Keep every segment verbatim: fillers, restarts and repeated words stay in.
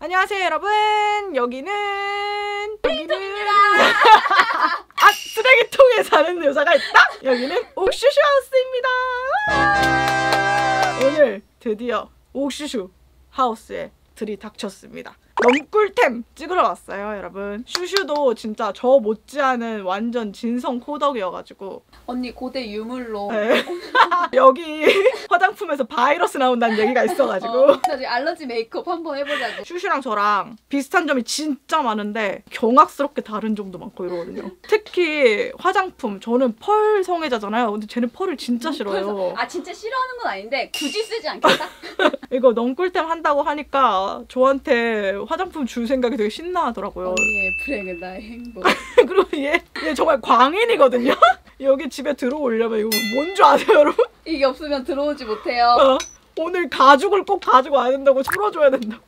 안녕하세요 여러분. 여기는 여기는 아 쓰레기통에 사는 여자가 있다. 여기는 옥슈슈 하우스입니다. 오늘 드디어 옥슈슈 하우스에 들이닥쳤습니다. 너무 꿀템 찍으러 왔어요 여러분. 슈슈도 진짜 저 못지않은 완전 진성 코덕이어가지고 언니 고대 유물로 네. 여기 화장품에서 바이러스 나온다는 얘기가 있어가지고 어, 나중에 알러지 메이크업 한번 해보자고. 슈슈랑 저랑 비슷한 점이 진짜 많은데 경악스럽게 다른 점도 많고 이러거든요. 특히 화장품. 저는 펄 성애자잖아요. 근데 쟤는 펄을 진짜 싫어요. 아 진짜 싫어하는 건 아닌데 굳이 쓰지 않겠다? 이거 너무 꿀템 한다고 하니까 저한테 화장품 줄 생각이 되게 신나하더라고요. 언니의 불행은 나의 행복. 그리고 얘, 얘 정말 광인이거든요. 여기 집에 들어오려면 이거 뭔 줄 아세요 여러분? 이게 없으면 들어오지 못해요. 어, 오늘 가죽을 꼭 가지고 와야 된다고 풀어줘야 된다고.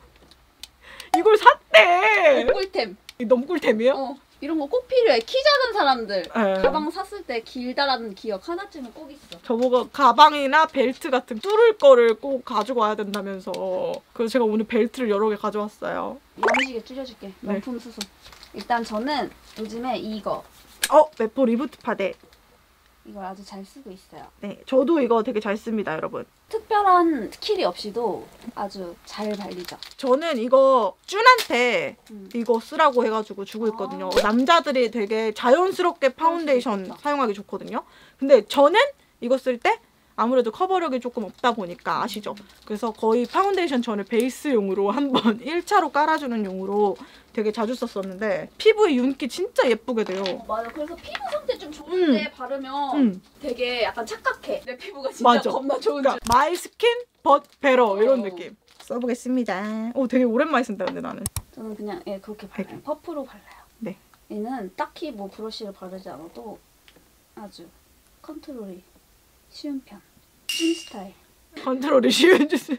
이걸 샀대. 꿀템. 너무 꿀템이에요? 어, 이런 거 꼭 필요해. 키 작은 사람들 에. 가방 샀을 때 길다라는 기억 하나쯤은 꼭 있어. 저보고 가방이나 벨트 같은 뚫을 거를 꼭 가지고 와야 된다면서. 그래서 제가 오늘 벨트를 여러 개 가져왔어요. 야무지게 줄여줄게. 네. 명품 수수. 일단 저는 요즘에 이거 어! 메포 리부트 파데. 이걸 아주 잘 쓰고 있어요. 네, 저도 이거 되게 잘 씁니다 여러분. 특별한 스킬이 없이도 아주 잘 발리죠. 저는 이거 쭌한테 음. 이거 쓰라고 해가지고 주고 있거든요. 아. 남자들이 되게 자연스럽게 파운데이션 좋다. 사용하기 좋거든요. 근데 저는 이거 쓸 때 아무래도 커버력이 조금 없다 보니까 아시죠? 그래서 거의 파운데이션 전을 베이스용으로 한번 일 차로 깔아주는 용으로 되게 자주 썼었는데 피부에 윤기 진짜 예쁘게 돼요. 어, 맞아. 그래서 피부 상태 좀 좋은데 음. 바르면 음. 되게 약간 착각해. 내 피부가 진짜 맞아. 겁나 좋은 줄. 그러니까 마이 스킨 벗 베러 이런 어. 느낌. 써보겠습니다. 오 되게 오랜만에 쓴다 근데 나는. 저는 그냥 예 그렇게 발라요. 이렇게. 퍼프로 발라요. 네. 얘는 딱히 뭐 브러쉬를 바르지 않아도 아주 컨트롤이 쉬운 편. 찐 스타일. 컨트롤이 쉬운 짓을.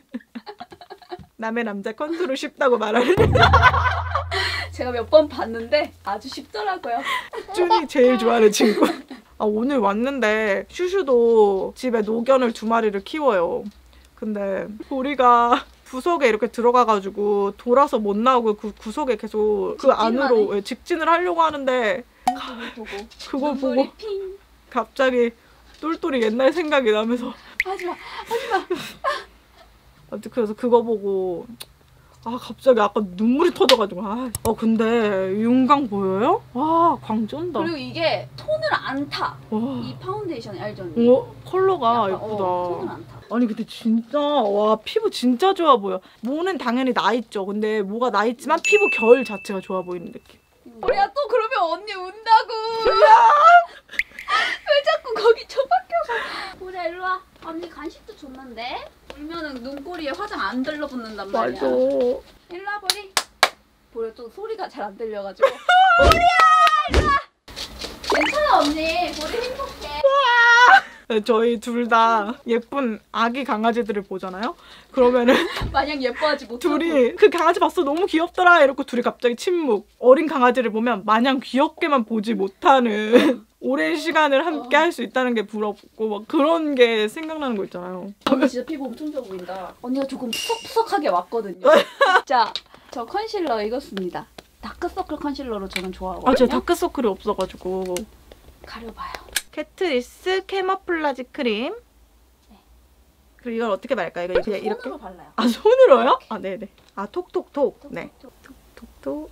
남의 남자 컨트롤 쉽다고 말하는. 제가 몇 번 봤는데 아주 쉽더라고요. 쭌이 제일 좋아하는 친구. 아 오늘 왔는데 슈슈도 집에 노견을 두 마리를 키워요. 근데 보리가 구석에 이렇게 들어가가지고 돌아서 못 나오고 그 구석에 계속 그 안으로 예, 직진을 하려고 하는데 보고 그걸 보고 눈물이 핑. 갑자기 똘똘이 옛날 생각이 나면서 하지마 하지마. 아무튼 그래서 그거 보고 아 갑자기 약간 눈물이 터져가지고 아 어 근데 윤광 보여요? 와 광쩐다. 그리고 이게 톤을 안 타. 와. 이 파운데이션이 알죠 언니? 어 컬러가 약간, 예쁘다. 어, 톤을 안 타. 아니 근데 진짜 와 피부 진짜 좋아 보여. 모는 당연히 나 있죠. 근데 모가 나 있지만 피부 결 자체가 좋아 보이는 느낌. 우리야 또 그러면 언니 운다고. 왜 자꾸 거기 처박혀서. 보자 일로 와. 언니 간식도 줬는데. 울면은 눈꼬리에 화장 안 들러붙는단 말이야. 맞아. 일로 와 보리. 보리 또 소리가 잘 안 들려가지고. 보리야 일로 와. 괜찮아 언니. 보리 행복해. 저희 둘 다 예쁜 아기 강아지들을 보잖아요. 그러면은 마냥 예뻐하지 못하고. 둘이 그 강아지 봤어 너무 귀엽더라 이러고 둘이 갑자기 침묵. 어린 강아지를 보면 마냥 귀엽게만 보지 못하는 오랜 시간을 함께 할 수 있다는 게 부럽고 막 그런 게 생각나는 거 있잖아요. 언니 진짜 피부 엄청 좋아 보인다. 언니가 조금 푸석푸석하게 왔거든요. 자, 저 컨실러 이거 씁니다. 다크서클 컨실러로 저는 좋아하거든요. 아, 제가 다크서클이 없어가지고. 가려봐요. 캐트리스 캐머플라지 크림. 네. 그리고 이걸 어떻게 말까요? 이거 그냥 이렇게? 손으로 발라요. 아 손으로요? 아 네네. 아 톡톡톡. 네. 톡톡톡.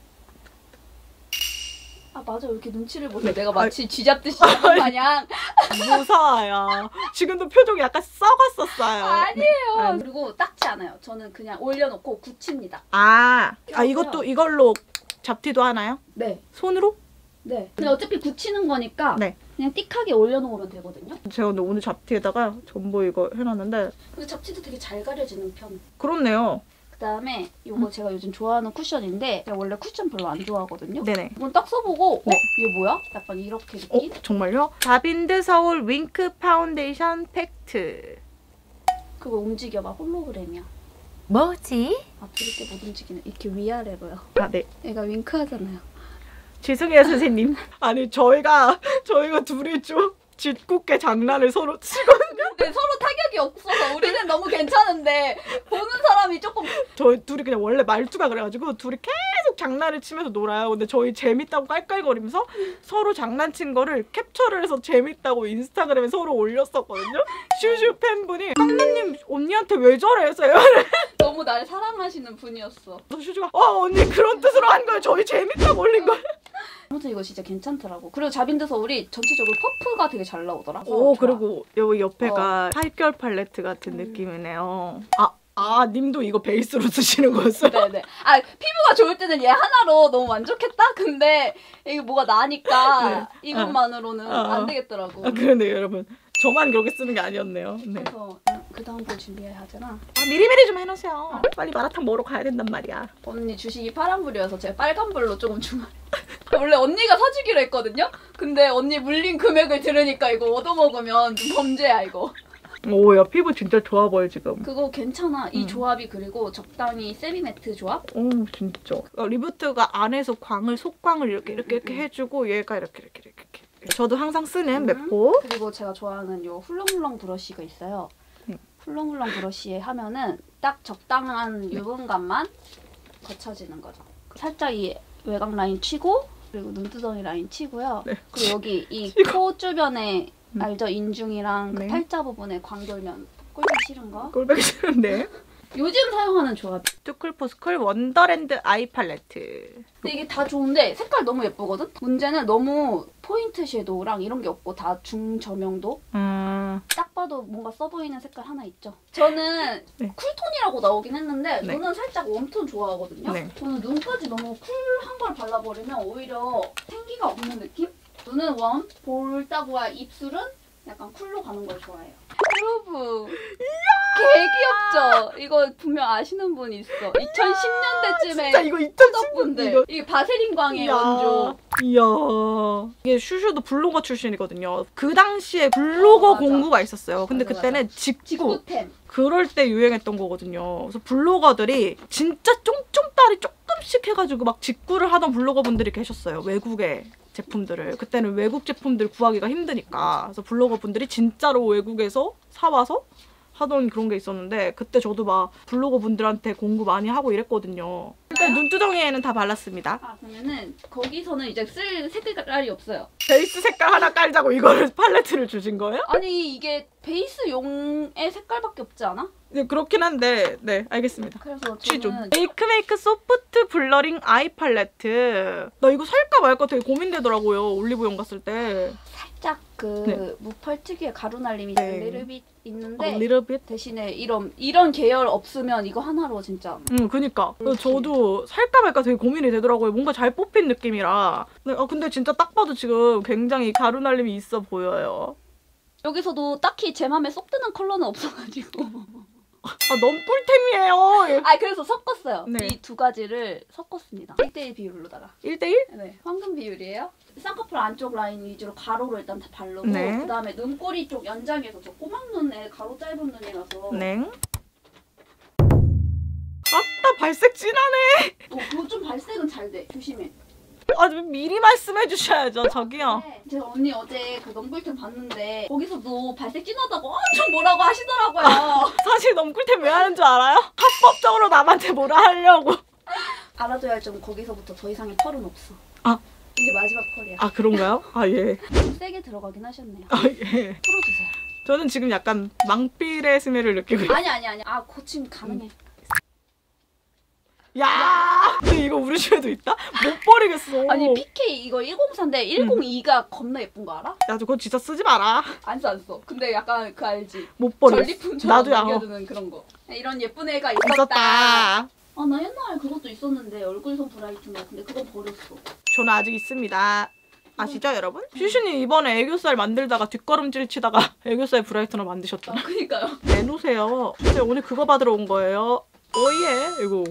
아 맞아 왜 이렇게 눈치를 보세요. 네. 내가 마치 쥐 잡듯이 하는 마냥. 무서워요. 지금도 표정이 약간 썩었었어요. 아니에요. 아니. 그리고 닦지 않아요. 저는 그냥 올려놓고 굳힙니다. 아, 아 이것도 이걸로 잡티도 하나요? 네. 손으로? 네. 근데 어차피 굳히는 거니까 네. 그냥 띡하게 올려놓으면 되거든요. 제가 근데 오늘 잡티에다가 전부 이거 해놨는데 근데 잡티도 되게 잘 가려지는 편. 그렇네요. 그다음에 이거 제가 요즘 좋아하는 쿠션인데 제가 원래 쿠션 별로 안 좋아하거든요. 네네. 이건 딱 써보고 네. 어? 이게 뭐야? 약간 이렇게 어? 느낌? 정말요? 다빈드 서울 윙크 파운데이션 팩트. 그거 움직여봐. 홀로그램이야. 뭐지? 아 이렇게 못 움직이네. 이렇게 위아래로요. 아 네. 얘가 윙크 하잖아요. 죄송해요 선생님. 아니 저희가 저희가 둘이 좀 짓궂게 장난을 서로 치거든요. 서로 타격이 없어서 우리는 너무 괜찮은데 보는 사람이 조금. 저희 둘이 그냥 원래 말투가 그래가지고 둘이 계속 장난을 치면서 놀아요. 근데 저희 재밌다고 깔깔거리면서 서로 장난친 거를 캡처를 해서 재밌다고 인스타그램에 서로 올렸었거든요. 슈슈 팬분이 깡나님 언니한테 왜 저래 해서 너무 날 사랑하시는 분이었어. 슈슈가 어 언니 그런 뜻으로 한 거예요. 저희 재밌다고 올린 거예요. 아무튼 이거 진짜 괜찮더라고. 그리고 자빈드서 우리 전체적으로 퍼프가 되게 잘 나오더라. 오 좋아. 그리고 여기 옆에가 어. 살결 팔레트 같은 음. 느낌이네요. 아, 아 님도 이거 베이스로 쓰시는 거였어요? 네네. 아 피부가 좋을 때는 얘 하나로 너무 만족했다? 근데 이게 뭐가 나니까 네. 이것만으로는 어. 안 되겠더라고. 아 그런데 여러분 저만 그렇게 쓰는 게 아니었네요. 네. 그래서 그 다음 걸 준비해야 하잖아. 아, 미리미리 좀 해놓으세요. 빨리 마라탕 먹으러 가야 된단 말이야. 언니 주식이 파란불이어서 제가 빨간불로 조금 주말. 원래 언니가 사주기로 했거든요? 근데 언니 물린 금액을 들으니까 이거 얻어먹으면 좀 범죄야 이거. 오, 야 피부 진짜 좋아 보여 지금. 그거 괜찮아. 이 음. 조합이 그리고 적당히 세미매트 조합? 오 진짜. 어, 리부트가 안에서 광을 속광을 이렇게 이렇게 이렇게 음. 해주고 얘가 이렇게 이렇게 이렇게. 이렇게. 저도 항상 쓰는 음. 맵포. 그리고 제가 좋아하는 요 훌렁훌렁 브러쉬가 있어요. 음. 훌렁훌렁 브러쉬에 하면은 딱 적당한 유분감만 거쳐지는 거죠. 살짝 이 외곽 라인 치고 그리고 눈두덩이 라인 치고요. 네. 그리고 여기 이 치고. 코 주변에 음. 알죠? 인중이랑 네. 그 팔자 부분에 광돌면 꼴보기 싫은 거. 꼴보기 싫은데. 요즘 사용하는 조합. 투쿨포스쿨 원더랜드 아이 팔레트. 근데 이게 다 좋은데 색깔 너무 예쁘거든? 문제는 너무 포인트 섀도우랑 이런 게 없고 다 중저명도? 음. 딱 봐도 뭔가 써 보이는 색깔 하나 있죠. 저는 네. 쿨톤이라고 나오긴 했는데 네. 저는 살짝 웜톤 좋아하거든요. 네. 저는 눈까지 너무 쿨한 걸 발라버리면 오히려 생기가 없는 느낌? 눈은 웜, 볼따구와 입술은 약간 쿨로 가는 걸 좋아해요. 여러분, 개 귀엽죠? 이거 분명 아시는 분 있어. 이천십 년대쯤에 진짜 이거 이천십 분들 이거. 이게 바세린 광의 이야. 원조. 이야. 이게 슈슈도 블로거 출신이거든요. 그 당시에 블로거 어, 맞아. 공부가 있었어요. 근데 맞아, 그때는 직구. 직구템. 그럴 때 유행했던 거거든요. 그래서 블로거들이 진짜 쫑쫑따리 조금씩 해가지고 막 직구를 하던 블로거분들이 계셨어요. 외국에 제품들을. 그때는 외국 제품들 구하기가 힘드니까. 그래서 블로거분들이 진짜로 외국에서 사와서 하던 그런 게 있었는데 그때 저도 막 블로거분들한테 공부 많이 하고 이랬거든요. 일단 눈두덩이에는 다 발랐습니다. 아 그러면은 거기서는 이제 쓸 색깔이 없어요. 베이스 색깔 하나 깔자고 이거를 팔레트를 주신 거예요? 아니 이게 베이스용의 색깔밖에 없지 않아? 네, 그렇긴 한데 네 알겠습니다. 그래서 취조. 저는 메이크메이크 소프트 블러링 아이 팔레트. 나 이거 살까 말까 되게 고민되더라고요. 올리브영 갔을 때. 살짝 그 네. 무펄 특유의 가루 날림이 네. 리르빗 있는데 어, little bit? 대신에 이런 이런 계열 없으면 이거 하나로 진짜. 응, 그니까. 그래서 그렇지. 저도 살까 말까 되게 고민이 되더라고요. 뭔가 잘 뽑힌 느낌이라. 근데, 아, 근데 진짜 딱 봐도 지금 굉장히 가루 날림이 있어 보여요. 여기서도 딱히 제 맘에 쏙 드는 컬러는 없어가지고. 아, 너무 꿀템이에요. 아 그래서 섞었어요. 네. 이 두 가지를 섞었습니다. 일 대 일 비율로다가. 일 대 일? 네, 황금 비율이에요. 쌍꺼풀 안쪽 라인 위주로 가로로 일단 다 바르고 네. 그 다음에 눈꼬리 쪽 연장해서 저 꼬막 눈에 가로 짧은 눈이라서 네. 아따, 발색 진하네. 어, 그거 좀 발색은 잘 돼. 조심해. 아, 좀 미리 말씀해 주셔야죠, 저기요. 네, 제가 언니 어제 그 넘굴템 봤는데 거기서도 발색 진하다고 엄청 뭐라고 하시더라고요. 사실 너무 꿀템 왜 하는 줄 알아요? 합법적으로 남한테 뭐라 하려고. 알아둬야 할 점 거기서부터 더 이상의 펄은 없어. 아. 이게 마지막 펄이야. 아, 그런가요? 아, 예. 좀 세게 들어가긴 하셨네요. 아, 예. 풀어주세요. 저는 지금 약간 망필의 스멜을 느끼고 있어요. 아니 아니 아니. 아 고침 가능해. 야! 근데 이거 우리 집에도 있다? 못 버리겠어. 아니 피케이 이거 일공사인데 일공이가 겁나 예쁜 거 알아? 야, 그거 진짜 쓰지 마라. 안 써 안 써. 근데 약간 그 알지? 못 버리겠어. 전리품처럼 나도야. 남겨두는 그런 거. 이런 예쁜 애가 있었다. 있었다. 아 나 옛날에 그것도 있었는데 얼굴선 브라이트너. 근데 그건 버렸어. 저는 아직 있습니다. 아시죠, 여러분? 슈슈님 이번에 애교살 만들다가 뒷걸음질 치다가 애교살 브라이트너 만드셨잖아. 아 그니까요. 내놓으세요. 슈슈 오늘 그거 받으러 온 거예요. 오예. 이거.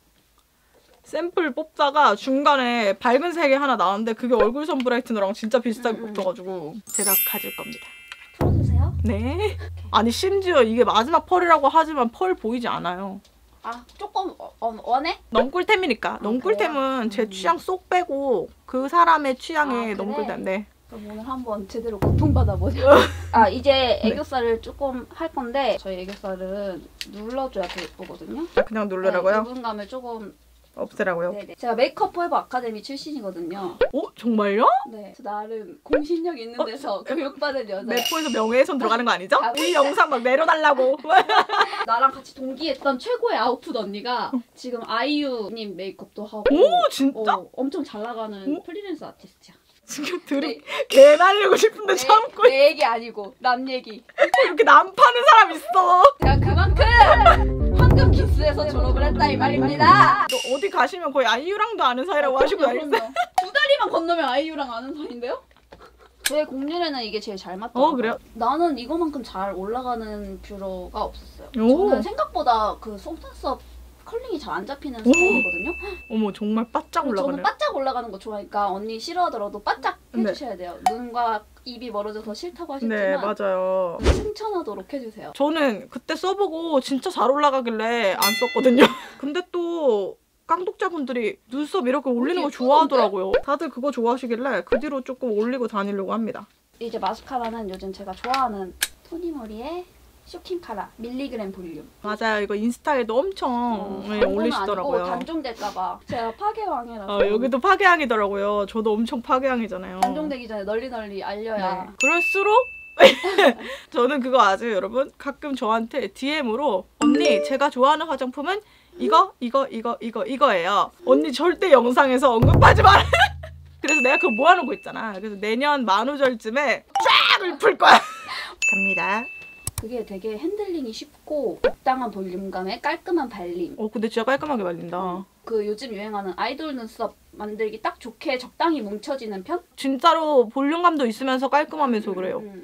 샘플 뽑다가 중간에 밝은 색이 하나 나왔는데 그게 얼굴선 브라이트너랑 진짜 비슷하게 음, 음. 뽑혀가지고 제가 가질 겁니다. 풀어주세요. 네. 아니 심지어 이게 마지막 펄이라고 하지만 펄 보이지 않아요. 아 조금 어, 어, 원해? 너무 꿀템이니까. 너무 꿀템은 제 음. 취향 쏙 빼고 그 사람의 취향에 아, 너무 그래? 꿀템인데 그럼 오늘 한번 제대로 고통받아보자. 아 이제 애교살을 조금 할 건데 저희 애교살은 눌러줘야 더 예쁘거든요. 아, 그냥 누르라고요? 네, 유분감을 조금 없애라고요? 네네. 제가 메이크업 포에버 아카데미 출신이거든요. 어? 정말요? 네. 그래서 나름 공신력 있는 데서 어? 교육받은 여자. 매포에서 명예훼손 들어가는 거 아니죠? 아, 이 영상 막 내려달라고. 나랑 같이 동기했던 최고의 아웃풋 언니가 지금 아이유님 메이크업도 하고 오 진짜? 어, 엄청 잘 나가는 오? 프리랜서 아티스트야. 지금 들이 네. 개 날리고 싶은데 참고 내 얘기 아니고 남 얘기. 이렇게 남 파는 사람 있어. 제가 그만큼 황금 기수에서 졸업을 했다 이 말입니다. 너 어디 가시면 거의 아이유랑도 아는 사이라고 아, 하시고 그럼요, 다니세요? 그럼요. 두 다리만 건너면 아이유랑 아는 사이인데요? 제 공률에는 이게 제일 잘 맞더라고요. 어, 그래요? 나는 이거만큼 잘 올라가는 뷰러가 없었어요. 오. 저는 생각보다 그 속눈썹 컬링이 잘 안 잡히는 스타일이거든요. 어머 정말 바짝 저는 올라가네요. 바짝 올라가는 거 좋아하니까 언니 싫어하더라도 바짝 네. 해주셔야 돼요. 눈과 입이 멀어져서 싫다고 하셨지만 네 맞아요. 승천하도록 해주세요. 저는 그때 써보고 진짜 잘 올라가길래 안 썼거든요. 근데 또 깡독자분들이 눈썹 이렇게 올리는 거 예쁜데? 좋아하더라고요. 다들 그거 좋아하시길래 그 뒤로 조금 올리고 다니려고 합니다. 이제 마스카라는 요즘 제가 좋아하는 토니모리의 쇼킹 카라 밀리그램 볼륨. 맞아요. 이거 인스타에도 엄청 어, 네, 광고는 올리시더라고요. 아니고 단종될까봐 제가 파괴왕이라서 어, 여기도 파괴왕이더라고요. 저도 엄청 파괴왕이잖아요. 단종되기 전에 널리 널리 알려야. 네. 그럴수록 저는 그거 아세요 여러분? 가끔 저한테 디엠으로 언니 제가 좋아하는 화장품은 이거 이거 이거 이거 이거예요. 언니 절대 영상에서 언급하지 마라. 그래서 내가 그거 모아놓은 거 있잖아. 그래서 내년 만우절쯤에 쫙 풀 거야. 갑니다. 그게 되게 핸들링이 쉽고 적당한 볼륨감에 깔끔한 발림. 어 근데 진짜 깔끔하게 말린다. 그 요즘 유행하는 아이돌 눈썹 만들기 딱 좋게 적당히 뭉쳐지는 편? 진짜로 볼륨감도 있으면서 깔끔하면서 그래요. 음.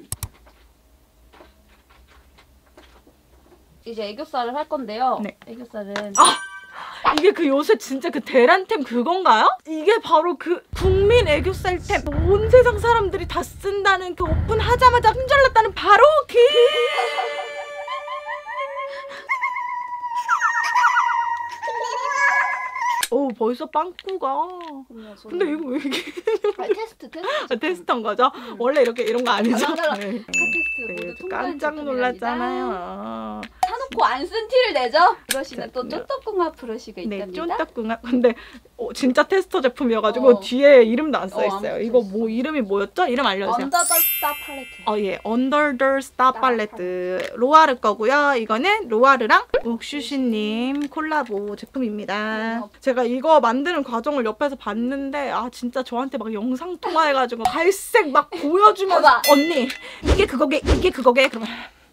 이제 애교살을 할 건데요. 네. 애교살은 이게 그 요새 진짜 그 대란템 그건가요? 이게 바로 그 국민 애교살템 온 세상 사람들이 다 쓴다는 그 오픈하자마자 힘절났다는 바로 그 오 벌써 빵꾸가 그럼요, 저는- 근데 이거 왜 이게 아, 테스트 테스트 테스트한 거죠? 원래 이렇게 이런 거 아니죠? 아, 맞아. 네. 테스트 모두 네, 통과한 깜짝 제품이랍니다. 놀랐잖아요. 사놓고 안 쓴 티를 내죠? 브러쉬는 또 그렇군요. 쪼떡궁합 브러쉬가 네, 있답니다. 쫀딱궁합. 근데 어, 진짜 테스터 제품이어가지고 어. 뒤에 이름도 안 써 어, 안 있어요. 붙어 이거 있어. 뭐 이름이 뭐였죠? 이름 알려주세요. 언더 더 스타 팔레트. 어, 예. Under the Star 팔레트. 로아르 거고요. 이거는 로아르랑 옥슈시님 콜라보 제품입니다. 어. 제가 이거 만드는 과정을 옆에서 봤는데 아 진짜 저한테 막 영상 통화해가지고 갈색 막 보여주면서 봐봐. 언니 이게 그거게 이게 그거게 그러면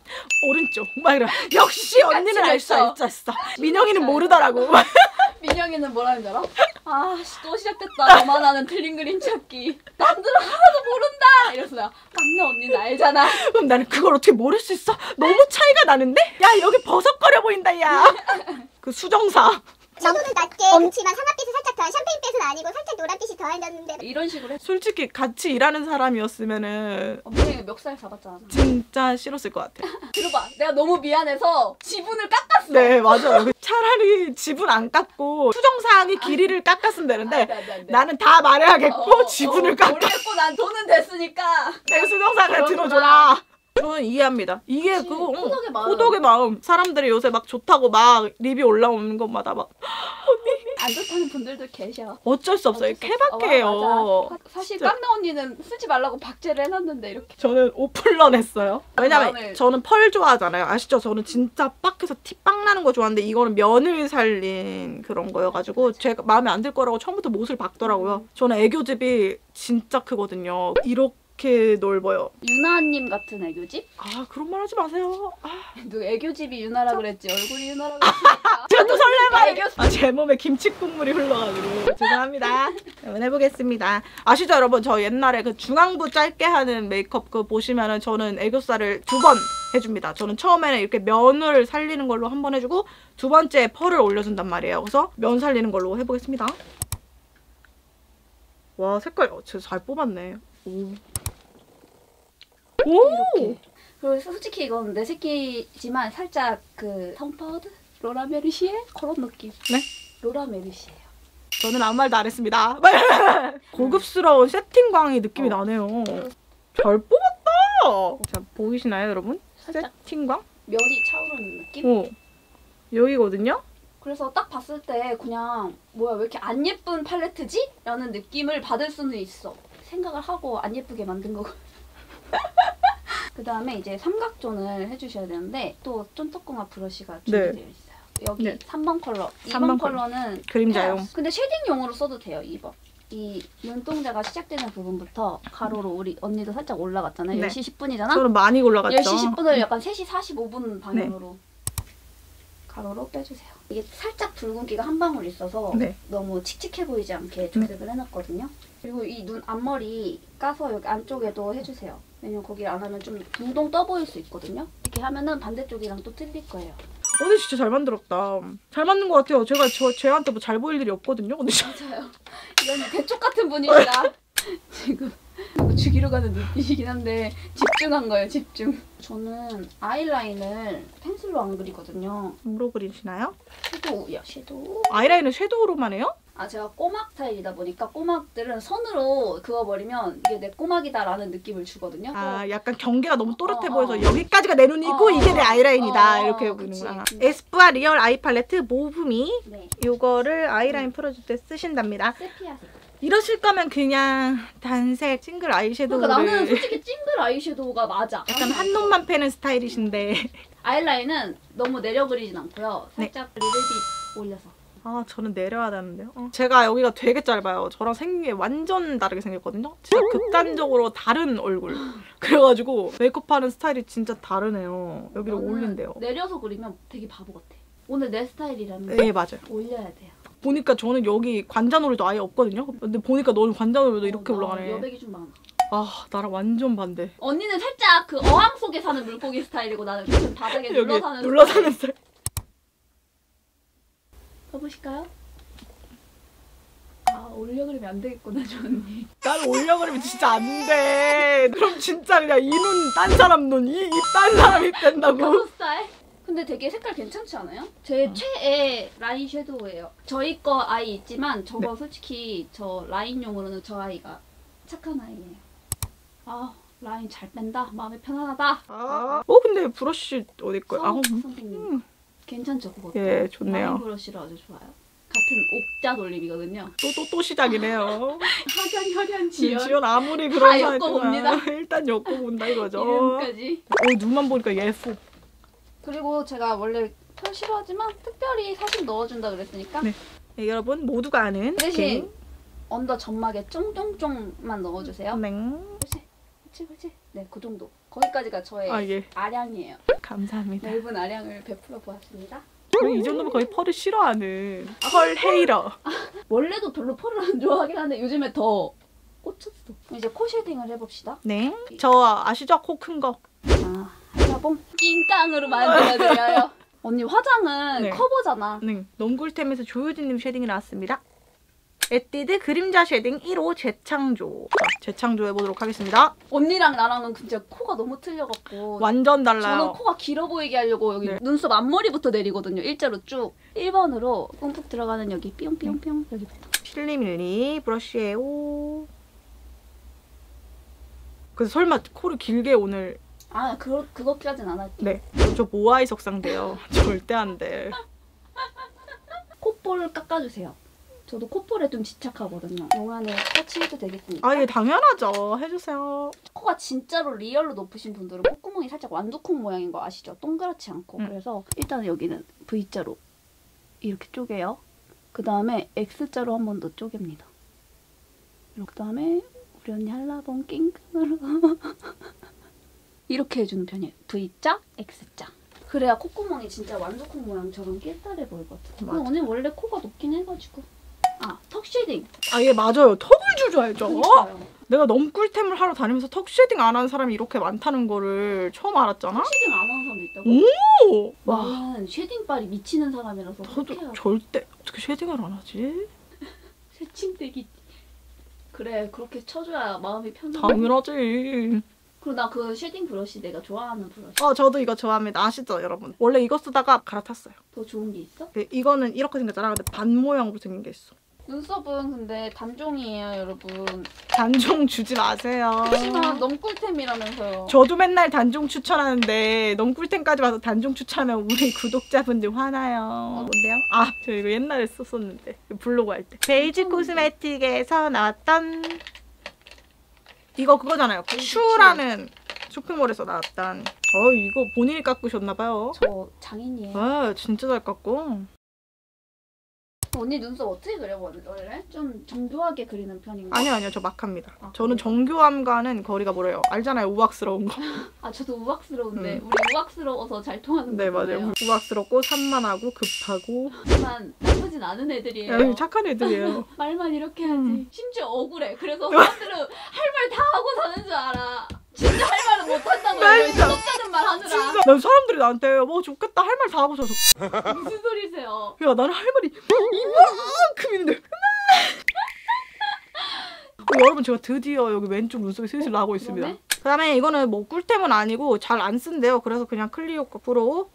오른쪽 막 이러 역시 언니는 알 수 알죠. 알았어. 민영이는 모르더라고. 민영이는 뭐라는 줄 알아? 아씨 또 시작됐다. 너만 아는 틀린 그림 찾기. 남들은 하나도 모른다. 이래서 나 막내 언니는 알잖아. 그럼 나는 그걸 어떻게 모를 수 있어? 너무 차이가 나는데? 야 여기 버석거려 보인다 야. 그 수정사. 너무는 낮게 그렇지만 상아빛이 살짝 더한 샴페인빛은 아니고 살짝 노란빛이 더해졌는데 이런 식으로 했어. 솔직히 같이 일하는 사람이었으면은 민영이가 멱살 잡았잖아. 진짜 싫었을 것 같아. 들어봐. 내가 너무 미안해서 지분을 깎았어. 네 맞아요. 차라리 지분 안 깎고 수정사항의 길이를 깎았으면 되는데 안 돼, 안 돼, 안 돼. 나는 다 말해야겠고 어, 지분을 어, 깎아. 모르겠고 난 돈은 됐으니까. 내가 수정사항을 그렇구나. 들어줘라. 저는 이해합니다. 이게 그치, 그거 응, 호덕의 마음. 호덕의 마음. 사람들이 요새 막 좋다고 막 리뷰 올라오는 것마다 막 안 좋다는 분들도 계셔. 어쩔 수 없어요. 어쩔 수 없어. 케바케예요. 어, 맞아. 사실 진짜. 깡나 언니는 쓰지 말라고 박제를 해놨는데 이렇게. 저는 오픈런 했어요. 왜냐면 마음을- 저는 펄 좋아하잖아요. 아시죠? 저는 진짜 빡해서 티 빵 나는 거 좋아하는데 이거는 면을 살린 그런 거여가지고 제가 마음에 안 들 거라고 처음부터 못을 박더라고요. 저는 애교집이 진짜 크거든요. 이렇게 넓어요. 유나님 같은 애교집? 아 그런 말 하지 마세요. 아, 누가 애교집이 유나라 그랬지 얼굴이 유나라 그랬으니까. 제가 또 설레발. 애교 아, 제 몸에 김치 국물이 흘러가지고 죄송합니다. 한번 해보겠습니다. 아시죠 여러분? 저 옛날에 그 중앙부 짧게 하는 메이크업 그 보시면은 저는 애교살을 두 번 해줍니다. 저는 처음에는 이렇게 면을 살리는 걸로 한 번 해주고 두 번째 펄을 올려준단 말이에요. 그래서 면 살리는 걸로 해보겠습니다. 와 색깔 어, 진짜 잘 뽑았네. 오. 오! 이렇게. 그리고 솔직히 이건 내 새끼지만 살짝 그 톰파우드? 로라 메르시에? 그런 느낌. 네? 로라 메르시에요. 저는 아무 말도 안 했습니다. 고급스러운 세팅광이 느낌이 어. 나네요. 잘 뽑았다. 자, 보이시나요 여러분? 살짝 세팅광? 면이 차오르는 느낌? 오. 여기거든요? 그래서 딱 봤을 때 그냥 뭐야 왜 이렇게 안 예쁜 팔레트지? 라는 느낌을 받을 수는 있어. 생각을 하고 안 예쁘게 만든 거고. 그 다음에 이제 삼각존을 해주셔야 되는데 또 쫀떡궁합 브러쉬가 준비되어 네. 있어요. 여기 네. 삼 번 컬러. 삼 이 번 번 컬러는 그림자용. 페어스. 근데 쉐딩용으로 써도 돼요. 이 번. 이 눈동자가 시작되는 부분부터 가로로 우리 언니도 살짝 올라갔잖아요. 네. 열 시 십 분이잖아? 저는 많이 올라갔죠. 열 시 십 분을 약간 세 시 사십오 분 방향으로 가로로 빼주세요. 이게 살짝 붉은기가 한 방울 있어서 네. 너무 칙칙해 보이지 않게 조색을 해놨거든요. 그리고 이 눈 앞머리 까서 여기 안쪽에도 해주세요. 왜냐면 거기를 안 하면 좀 둥둥 떠 보일 수 있거든요. 이렇게 하면은 반대쪽이랑 또 틀릴 거예요. 언니 진짜 잘 만들었다. 잘 만든 것 같아요. 제가 저 쟤한테 뭐 잘 보일 일이 없거든요. 근데 맞아요. 이런 대쪽 같은 분이시다. 지금 죽이러 가는 눈빛이긴 한데 집중한 거예요. 집중. 저는 아이라인을 펜슬로 안 그리거든요. 뭐로 그리시나요? 섀도우야 섀도우. 아이라인을 섀도우로만 해요? 아 제가 꼬막 스타일이다 보니까 꼬막들은 선으로 그어버리면 이게 내 꼬막이다라는 느낌을 주거든요. 아, 약간 경계가 너무 또렷해 어, 보여서 어. 여기까지가 내 눈이고 어, 이게 내 아이라인이다. 어, 어, 이렇게 어, 보이는구나. 그치. 에스쁘아 리얼 아이 팔레트 모브미. 네. 요거를 아이라인 풀어줄 때 쓰신답니다. 세피아색. 이러실 거면 그냥 단색 싱글 아이섀도우를 그러니까 나는 솔직히 찡글 아이섀도우가 맞아. 약간 한 놈만 패는 스타일이신데 아이라인은 너무 내려 그리진 않고요. 네. 살짝 리들빗 올려서. 아 저는 내려야 되는데요. 어. 제가 여기가 되게 짧아요. 저랑 생긴 게 완전 다르게 생겼거든요. 진짜 극단적으로 다른 얼굴. 그래가지고 메이크업하는 스타일이 진짜 다르네요. 여기를 너는 올린대요. 내려서 그리면 되게 바보 같아. 오늘 내 스타일이라면 네 맞아요. 올려야 돼요. 보니까 저는 여기 관자놀이도 아예 없거든요. 근데 보니까 너는 관자놀이도 이렇게 어, 나 올라가네. 여백이 좀 많아. 아 나랑 완전 반대. 언니는 살짝 그 어항 속에 사는 물고기 스타일이고 나는 그 바닥에 여기 눌러 사는 눌러 스타일. 사는 스타일. 가보실까요? 아 올려 그리면 안 되겠구나 저 언니. 난 올려 그러면 진짜 안 돼. 그럼 진짜 그냥 이 눈 딴 사람 눈, 이 입 딴 사람이 된다고. 가로 스타일? 근데 되게 색깔 괜찮지 않아요? 제 최애 라인 섀도우예요. 저희 거 아이 있지만 저거 네. 솔직히 저 라인용으로는 저 아이가 착한 아이예요. 아 라인 잘 뺀다. 마음이 편안하다. 아. 어 근데 브러쉬 어디 거야? 아, 서, 음. 선생님. 괜찮죠 그거? 예 좋네요. 라인 브러쉬로 아주 좋아요. 같은 옥자 돌림이거든요. 또 또 또 시작이네요. 하견 혈연 지연 지연 아무리 그런 다 사이구나. 엮어봅니다. 일단 엮어본다 이거죠. 이름까지. 어 눈만 보니까 예뻐. 그리고 제가 원래 털 싫어하지만 특별히 사진 넣어준다 그랬으니까 네. 네, 여러분 모두가 아는 대신 언더 점막에 쫑쫑쫑만 넣어주세요. 네. 그렇지, 그렇지, 그렇지. 네, 그 정도. 거기까지가 저의 아 예. 아량이에요. 감사합니다. 넓은 아량을 베풀어 보았습니다. 이 정도면 거의 펄을 싫어하는 펄 헤이러. 원래도 별로 펄을 안 좋아하긴 한데 요즘에 더 꽂혔어. 이제 코 쉐딩을 해봅시다. 네. 저 아시죠? 코 큰 거. 아, 한라봉 낑깡으로 만들어드려요. 언니 화장은 네. 커버잖아. 네. 넘굴템에서 조효진님 쉐딩이 나왔습니다. 에뛰드 그림자 쉐딩 일 호 재창조. 자, 재창조 해보도록 하겠습니다. 언니랑 나랑은 진짜 코가 너무 틀려갖고 완전 저는 달라요. 코가 길어 보이게 하려고 여기 네. 눈썹 앞머리부터 내리거든요. 일자로 쭉. 일 번으로 움푹 들어가는 여기 삐용삐용삐용 여기부터. 실리밀리 브러쉬예요. 그래서 설마 코를 길게 오늘 아, 그, 그것까진 안 할게. 네. 저 모아이 석상돼요. 절대 안 돼. 콧볼 깎아주세요. 저도 콧볼에 좀 집착하거든요. 용안에 터치해도 되겠습니까? 아, 예, 당연하죠. 해주세요. 코가 진짜로 리얼로 높으신 분들은 콧구멍이 살짝 완두콩 모양인 거 아시죠? 동그랗지 않고. 음. 그래서 일단은 여기는 V자로 이렇게 쪼개요. 그 다음에 X자로 한 번 더 쪼갭니다. 그 다음에 우리 언니 한라봉 낑깡으로 이렇게 해주는 편이에요. V자, X자. 그래야 콧구멍이 진짜 완두콩 모양처럼 깨달해 보이거든. 맞아. 언니 원래 코가 높긴 해가지고. 아, 턱 쉐딩. 아, 예, 맞아요. 턱을 줄줘야죠. 그러니까요. 내가 너무 꿀템을 하러 다니면서 턱 쉐딩 안 하는 사람이 이렇게 많다는 거를 처음 알았잖아? 턱 쉐딩 안 하는 사람도 있다고? 오! 와, 나는 쉐딩빨이 미치는 사람이라서 저도 그렇게 절대 어떻게 쉐딩을 안 하지? 새침대기. 그래, 그렇게 쳐줘야 마음이 편해. 당연하지. 그리고 나 그 쉐딩 브러쉬 내가 좋아하는 브러쉬. 어, 저도 이거 좋아합니다. 아시죠, 여러분? 원래 이거 쓰다가 갈아탔어요. 더 좋은 게 있어? 네, 이거는 이렇게 생겼잖아. 근데 반 모양으로 생긴 게 있어. 눈썹은 근데 단종이에요, 여러분. 단종 주지 마세요. 하지만 너무 꿀템이라면서요. 저도 맨날 단종 추천하는데 너무 꿀템까지 와서 단종 추천하면 우리 구독자분들 화나요. 뭔데요? 아, 저 이거 옛날에 썼었는데 블로그 할 때. 베이지 코스메틱에서 나왔던 이거 그거잖아요. 슈라는 쇼핑몰에서 나왔던. 어, 이거 본인이 깎으셨나봐요. 저 장인이에요. 와, 진짜 잘 깎고. 언니 눈썹 어떻게 그려 원래? 좀 정교하게 그리는 편인가? 아니요, 아니요. 저 막 합니다. 아, 저는 그래요? 정교함과는 거리가 멀어요. 알잖아요. 우악스러운 거. 아 저도 우악스러운데 음. 우리 우악스러워서 잘 통하는 네, 거예요. 맞아요. 우악스럽고 산만하고 급하고. 하지만 나쁘진 않은 애들이에요. 야, 착한 애들이에요. 말만 이렇게 하지. 음. 심지어 억울해. 그래서 사람들은 할 말 다 하고 사는 줄 알아. 진짜 할 말은 못 한다고 해요. 진짜. 무섭다는 말 하느라. 진짜. 난 사람들이 나한테 뭐 좋겠다 할 말 다 하고 저서 무슨 소리세요? 야 나는 할 말이 이만큼 있는데 어, 여러분 제가 드디어 여기 왼쪽 눈썹이 슬슬 나고 있습니다. 그러네? 그 다음에 이거는 뭐 꿀템은 아니고 잘 안 쓴대요. 그래서 그냥 클리오 거 프로.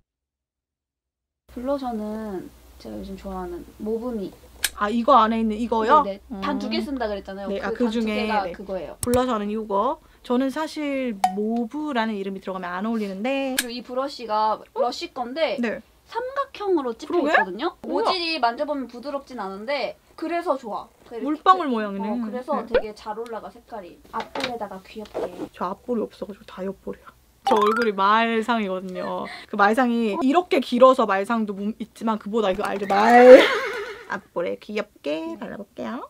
블러셔는 제가 요즘 좋아하는 모브미. 아 이거 안에 있는 이거요? 네, 단 두 개 쓴다 그랬잖아요. 네, 아, 그 그 단 두 중에, 개가 네. 그거예요. 블러셔는 이거. 저는 사실 모브라는 이름이 들어가면 안 어울리는데 그리고 이 브러쉬가 브러쉬 건데 네. 삼각형으로 찝혀 그러게? 있거든요. 우와. 모질이 만져보면 부드럽진 않은데 그래서 좋아. 그래, 물방울 그- 모양이네. 어, 그래서 네. 되게 잘 올라가 색깔이. 앞볼에다가 귀엽게. 저 앞볼이 없어가지고 다 옆볼이야. 저 얼굴이 말상이거든요. 그 말상이 이렇게 길어서 말상도 문- 있지만 그보다 이거 알죠? 말 앞볼에 귀엽게 발라볼게요.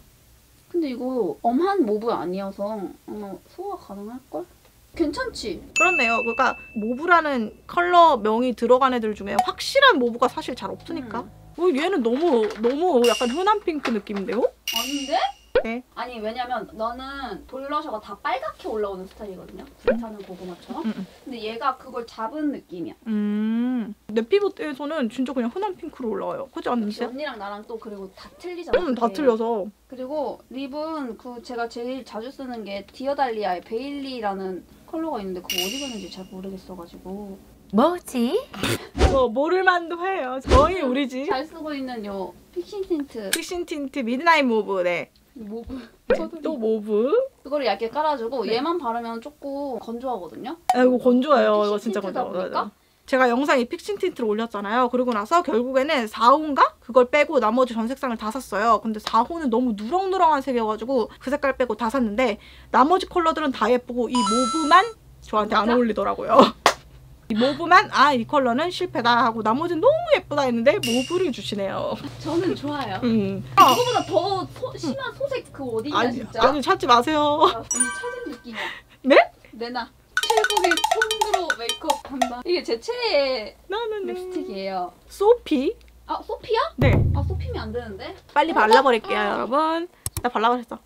근데 이거 엄한 모브 아니어서 아마 소화 가능할걸? 괜찮지? 그렇네요. 그러니까 모브라는 컬러 명이 들어간 애들 중에 확실한 모브가 사실 잘 없으니까. 음. 어, 얘는 너무 너무 약간 흔한 핑크 느낌인데요? 아닌데? 네. 아니 왜냐면 너는 블러셔가 다 빨갛게 올라오는 스타일이거든요. 불타는 고구마처럼. 음, 음. 근데 얘가 그걸 잡은 느낌이야. 음. 내 피부에서는 진짜 그냥 흔한 핑크로 올라와요. 그렇지 역시 않으세요? 언니랑 나랑 또 그리고 다 틀리잖아. 음, 다 그게. 틀려서. 그리고 립은 그 제가 제일 자주 쓰는 게 디어달리아의 베일리라는 컬러가 있는데 그거 어디 갔는지 잘 모르겠어가지고 뭐지? 뭐 모를만도 해요. 거의 우리지. 잘 쓰고 있는 요 픽싱 틴트 픽싱 틴트 미드나잇 모브. 네. 모브 네. 또 모브. 그거를 얇게 깔아주고 네. 얘만 바르면 조금 건조하거든요. 아, 이거 건조해요. 픽싱 이거 진짜 틴트다 건조해요. 보니까? 제가 영상에 픽싱 틴트를 올렸잖아요. 그러고 나서 결국에는 사 호인가? 그걸 빼고 나머지 전 색상을 다 샀어요. 근데 사 호는 너무 누렁누렁한 색이어가지고 그 색깔 빼고 다 샀는데 나머지 컬러들은 다 예쁘고 이 모브만 저한테 안 진짜? 어울리더라고요. 이 모브만 아 이 컬러는 실패다 하고 나머지는 너무 예쁘다 했는데 모브를 주시네요. 저는 좋아요. 음. 그거보다 더 소, 심한 소색 그 어디냐 아니, 진짜. 아니 찾지 마세요. 아, 언니 찾은 느낌이야. 네? 내나 최고의 톤으로 메이크업 한다. 이게 제 최애 나는 립스틱이에요. 소피. 아 소피야? 네. 아 소피면 안 되는데? 빨리 발라버릴게요, 아. 여러분. 나 발라버렸어.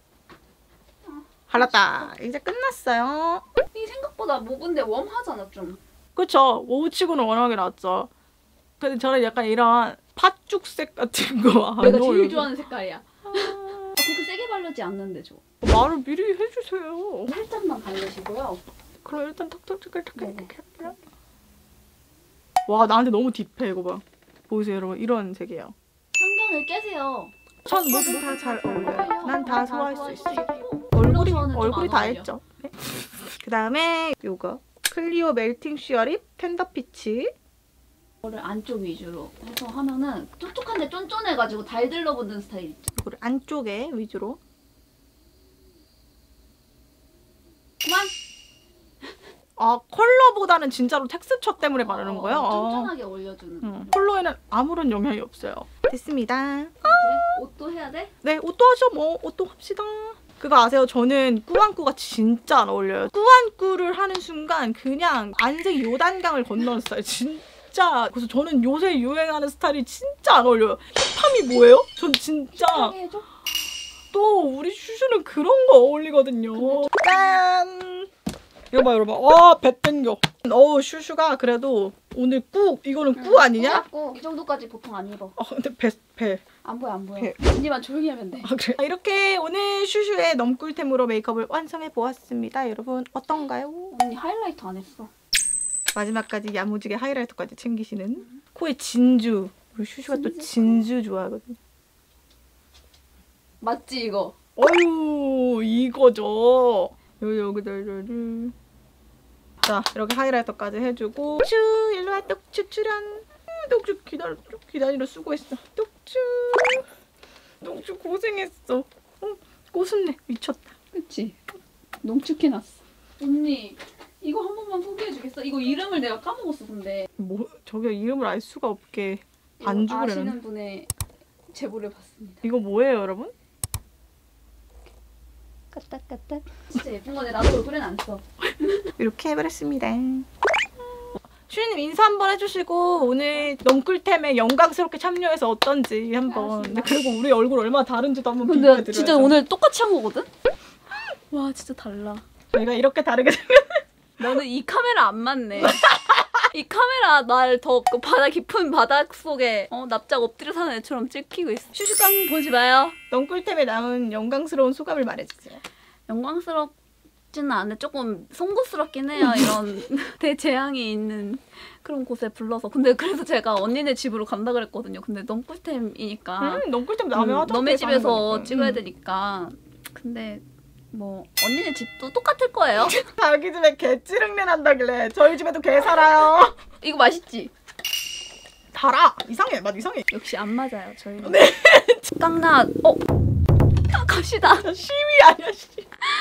발랐다. 이제 끝났어요. 이게 생각보다 모브인데 웜하잖아 좀. 그쵸. 오우치고는 워낙에 나왔죠. 근데 저는 약간 이런 팥죽색 같은 거 안 내가 제일 어울려서. 좋아하는 색깔이야. 아, 그렇게 세게 바르지 않는데 저. 말을 미리 해주세요. 살짝만 바르시고요. 그럼 일단 탁탁탁탁탁 네네. 이렇게 할게요. 와 나한테 너무 딥해 이거 봐. 보이세요 여러분? 이런 색이에요. 편견을 깨세요. 전 모두 다 잘 어울려요. 난 다 소화할 수 있어. 있고. 얼굴이 블러셔는 좀 얼굴이 안 다 어울려. 했죠. 네. 그 다음에 요거 클리오 멜팅 슈어립 텐더 피치. 이거를 안쪽 위주로 해서 하면은 촉촉한데 쫀쫀해가지고 달 들러붙는 스타일 있죠. 이거를 안쪽에 위주로. 그만. 아 컬러보다는 진짜로 텍스처 때문에 바르는 어, 거예요? 어. 쫀쫀하게 올려주는. 음, 컬러에는 아무런 영향이 없어요. 됐습니다. 이제 옷도 해야 돼? 네, 옷도 하죠. 뭐 옷도 합시다. 그거 아세요? 저는 꾸안꾸가 진짜 안 어울려요. 꾸안꾸를 하는 순간 그냥 안색 요단강을 건너는 스타일. 진짜. 그래서 저는 요새 유행하는 스타일이 진짜 안 어울려요. 힙함이 뭐예요? 전 진짜 하게 해줘? 또 우리 슈슈는 그런 거 어울리거든요. 짠! 이거 봐 여러분. 와, 배 땡겨. 어우, 슈슈가 그래도 오늘 꾸 이거는 꾸 아니냐? 꾸 이 정도까지 보통 안 입어. 어, 근데 배 배. 안 보여 안 보여. 배. 언니만 조용히 하면 돼. 아, 그래. 이렇게 오늘 슈슈의 넘꿀템으로 메이크업을 완성해 보았습니다. 여러분 어떤가요? 언니 하이라이트 안 했어. 마지막까지 야무지게 하이라이터까지 챙기시는 코에 진주. 우리 슈슈가 또 진주? 진주 좋아하거든요. 맞지 이거? 어유 이거죠. 여기 여기다 여기. 자 이렇게 하이라이터까지 해주고 쭈 일로와 떡쭈 출연. 떡쭈 기다려 기다리러 수고했어. 떡쭈 떡쭈 고생했어. 어, 꼬순내 미쳤다. 그치? 농축해놨어. 언니 이거 한 번만 소개해주겠어? 이거 이름을 내가 까먹었어 근데. 뭐 저게 이름을 알 수가 없게 이거 안 죽으려는. 아시는 분의 제보를 받습니다. 이거 뭐예요 여러분? 까딱까딱. 진짜 예쁜 거네. 나도 얼굴엔 안 써. 이렇게 해버렸습니다. 슈님 인사 한번 해주시고 오늘 넝쿨템에 영광스럽게 참여해서 어떤지 한번. 알았습니다. 그리고 우리 얼굴 얼마나 다른지도 한번 근데 비교해드려야죠. 진짜 오늘 똑같이 한 거거든? 와 진짜 달라. 저희가 이렇게 다르게 생겼. 너는 이 카메라 안 맞네. 이 카메라 날 더 그 바다 깊은 바닥 속에 어, 납작 엎드려 사는 애처럼 찍히고 있어. 슈슈깡 보지 마요. 넝쿨템에 남은 영광스러운 소감을 말해주세요. 영광스럽지는 않은데 조금 송구스럽긴 해요. 이런 대재앙이 있는 그런 곳에 불러서. 근데 그래서 제가 언니네 집으로 간다 그랬거든요. 근데 넝쿨템이니까 음, 넝쿨템 나면 음, 하던 너네 데서 하는 집에서 거니까. 찍어야 음. 되니까. 근데 뭐 언니네 집도 똑같을 거예요. 자기 집에 개찌릉내 난다길래 저희 집에도 개 살아요. 이거 맛있지? 달아. 이상해. 맛 이상해. 역시 안 맞아요 저희는. 네. 깡나 어? 갑시다. 시위 아니야 시.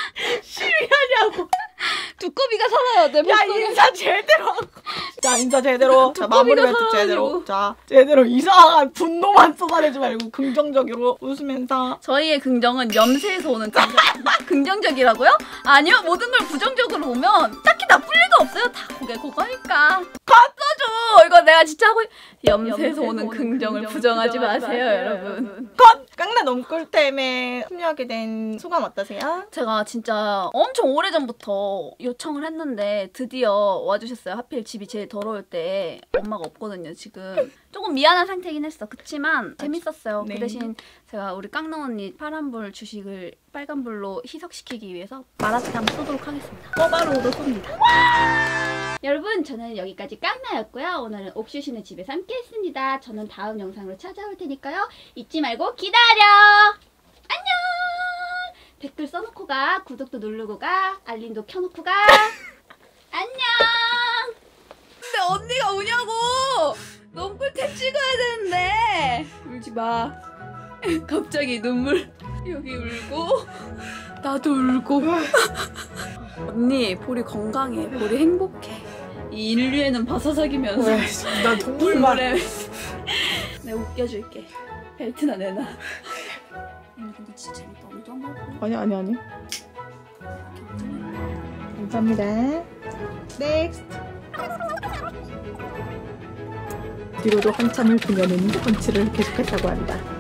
시위하냐고. 두꺼비가 살아요 내 야 뱃속에. 인사 제대로 하고. 자 인사 제대로. 자 두꺼비가 마무리 멘트 살아가지고. 제대로. 자 제대로 이상한 분노만 쏟아내지 말고 긍정적으로 웃으면서. 저희의 긍정은 염세에서 오는 긍정. 긍정적이라고요? 아니요. 모든 걸 부정적으로 보면 딱히 나쁠 리가 없어요. 다 그게 그거니까. 걷어줘. 이거 내가 진짜 하고 있... 염세에서 오는 긍정을 부정하지 마세요, 여러분. 컷! 깡나 넝쿨템에 참여하게 된 소감 어떠세요? 제가 진짜 엄청 오래전부터 요청을 했는데 드디어 와주셨어요. 하필 집이 제일 더러울 때 엄마가 없거든요, 지금. 조금 미안한 상태긴 했어. 그치만 재밌었어요. 네. 그 대신 제가 우리 깡나 언니 파란불 주식을 빨간불로 희석시키기 위해서 마라탕 쏘도록 하겠습니다. 꼬바로우도 쏩니다. 여러분 저는 여기까지 깡나였고요. 오늘은 옥슈시네 집에서 함께 했습니다. 저는 다음 영상으로 찾아올 테니까요. 잊지 말고 기다려. 안녕. 댓글 써놓고 가. 구독도 누르고 가. 알림도 켜놓고 가. 안녕. 근데 언니가 우냐고. 넝쿨템 찍어야 되는데. 울지 마. 갑자기 눈물. 여기 울고 나도 울고. 언니 볼이 건강해. 볼이 행복해. 이 인류에는 바사삭이면서 나 동물만. 내가 웃겨줄게. 벨트나 내놔. 음, 근데 진짜 재밌다. 언니도 한번 해볼래? 아니 아니 아니. 감사합니다. 넥스트. 뒤로도 한참을 보면은 펀치를 계속했다고 한다.